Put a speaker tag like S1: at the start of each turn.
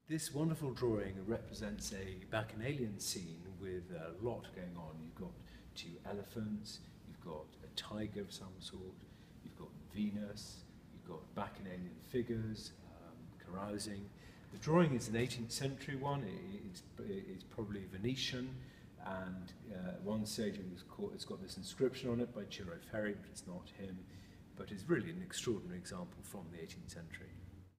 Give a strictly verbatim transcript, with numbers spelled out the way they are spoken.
S1: This wonderful drawing represents a Bacchanalian scene with a lot going on. You've got two elephants, you've got a tiger of some sort, you've got Venus, you've got Bacchanalian figures, um, carousing. The drawing is an eighteenth century one. It's, it's probably Venetian, and uh, at one stage it was called, it's got this inscription on it by Ciro Ferri, but it's not him. But it's really an extraordinary example from the eighteenth century.